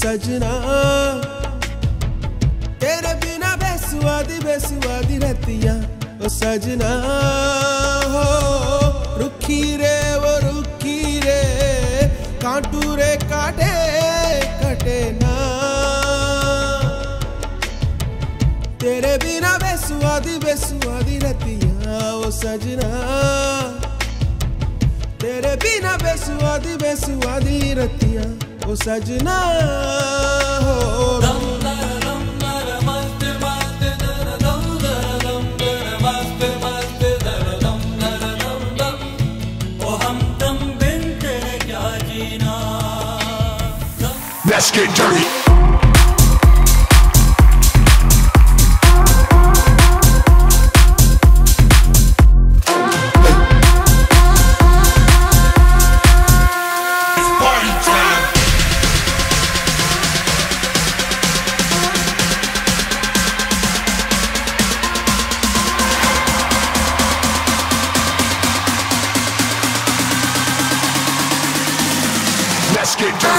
सजना तेरे बिना बेसुआदी बेसुआदी रतियां ओ सजना हो रुखी रे वो रुखी रे कांटू रे काटे कटे ना तेरे बिना बेसुआदी बेसुआदी रतियां ओ सजना तेरे बिना बेसुआदी बेसुआदी रतियां ओ सजना हो Let's get dirty. Let's get dirty.